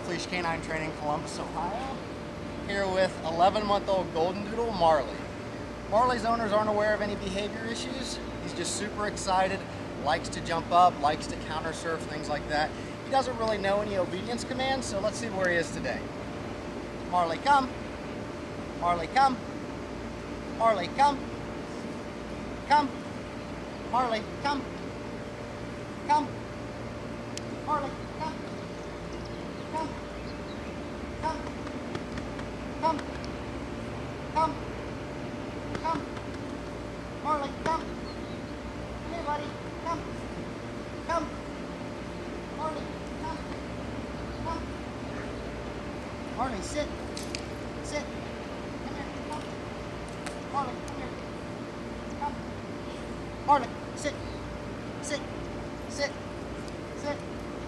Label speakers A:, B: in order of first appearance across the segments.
A: Off Leash K9 Training, Columbus, Ohio. Here with 11-month-old Goldendoodle, Marley. Marley's owners aren't aware of any behavior issues. He's just super excited, likes to jump up, likes to counter surf, things like that. He doesn't really know any obedience commands, so let's see where he is today. Marley, come. Marley, come. Marley, come. Come. Marley, come. Come. Marley, come. Come. Come. Come. Come. Come. Marley, come. Come here, buddy. Come. Come. Marley, come. Come. Marley, sit. Sit. Come here. Come. Marley, come here. Come. Marley, sit. Sit. Sit. Sit.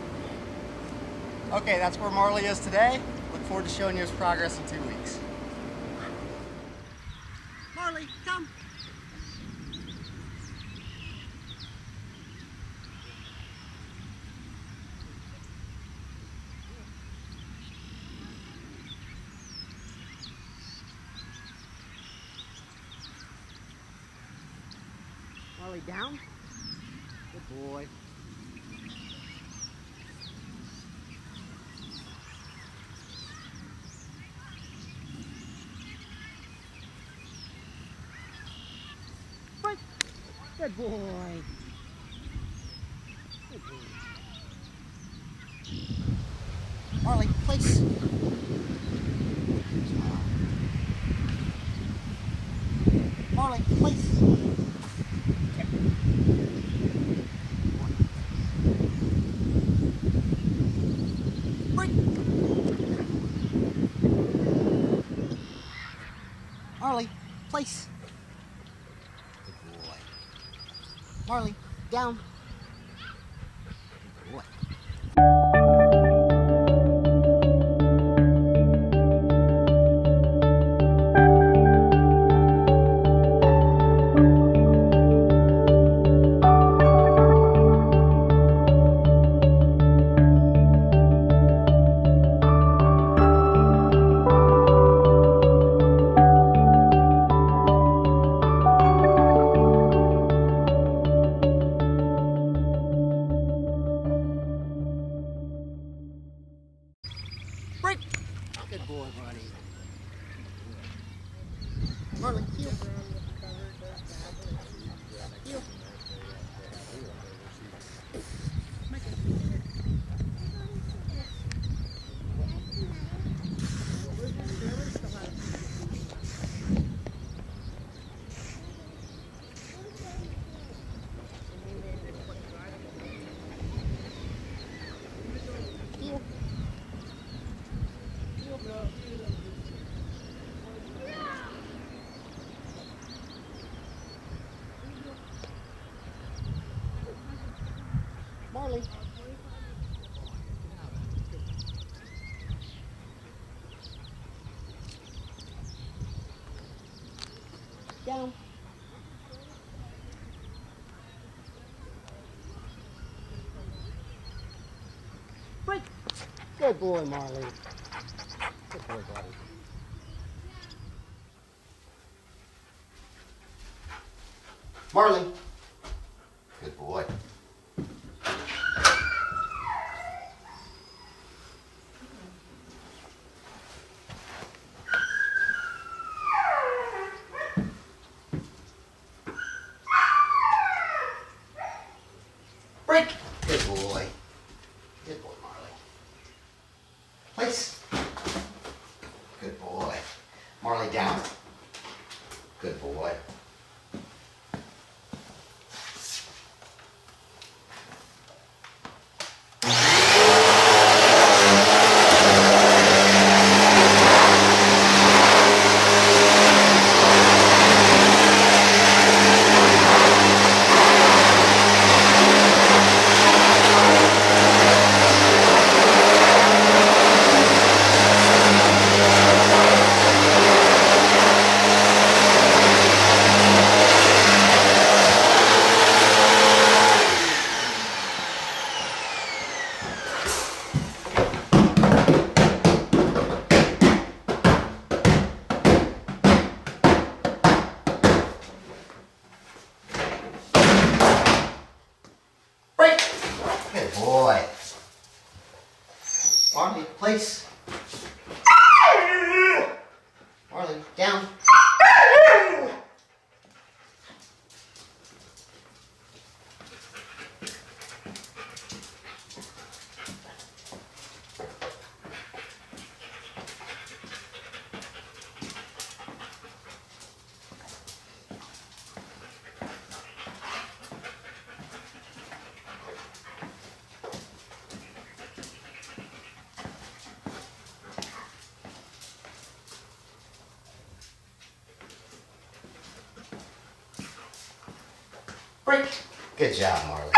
A: Okay, that's where Marley is today. Look forward to showing you his progress in 2 weeks. Marley, come. Marley, down. Good boy. Good boy. Good boy. Marley, place. Marley, place. Break. Marley, place. Marley, down. Good boy. Break. Good boy, buddy. Marley, heel. Heel. Make it. Heel. Marley. Down. Break. Good boy, Marley. Good boy, buddy. Marley. Good boy. Break. Good boy. Good boy, Marley. Place. Good boy. Marley, down. Good boy. place. Marley, down. Break. Good job, Marley.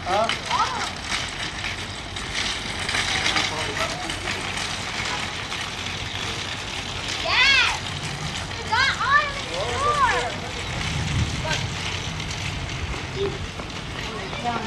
B: Yes! You got on the floor!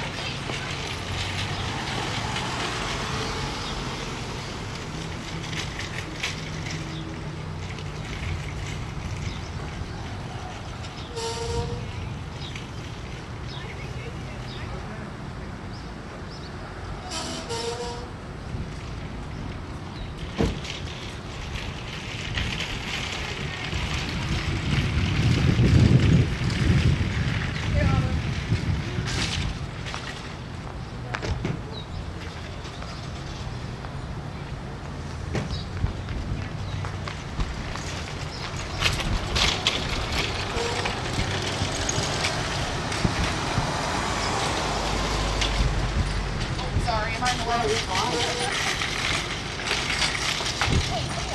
B: Sorry, am I in the way?